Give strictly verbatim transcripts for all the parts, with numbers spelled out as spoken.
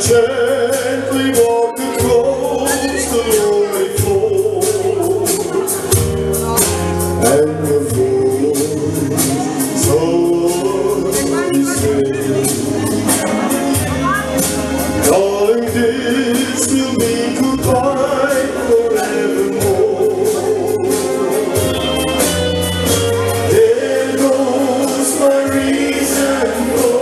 gently walk across the lonely floor, and the voice softly says, darling, this will be goodbye forevermore. There goes my reason for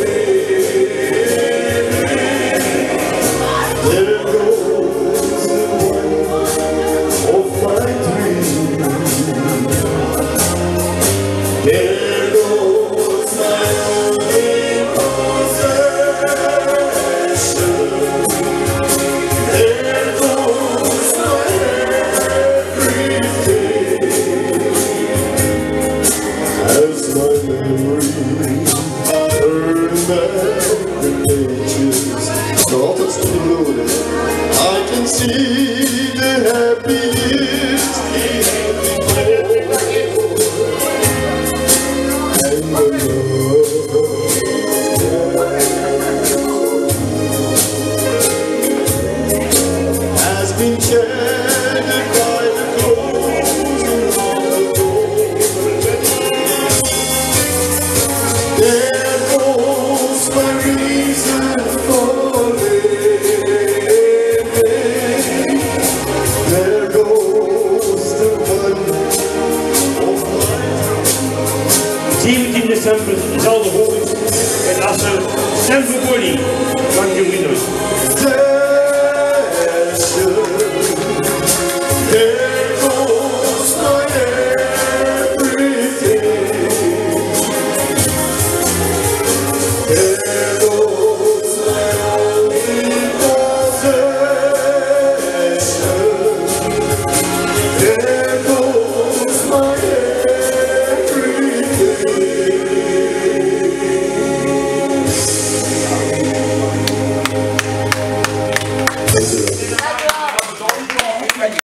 there goes my only possession. There goes my everything. As my memory turns back the pages, not as loaded, I can see the happy years he had before. Has been shattered by the closing of the door. There goes my reason for living. There goes the one of my zeventien december, dezelfde volgend, en Assen, Sam Boni, Frank Windows.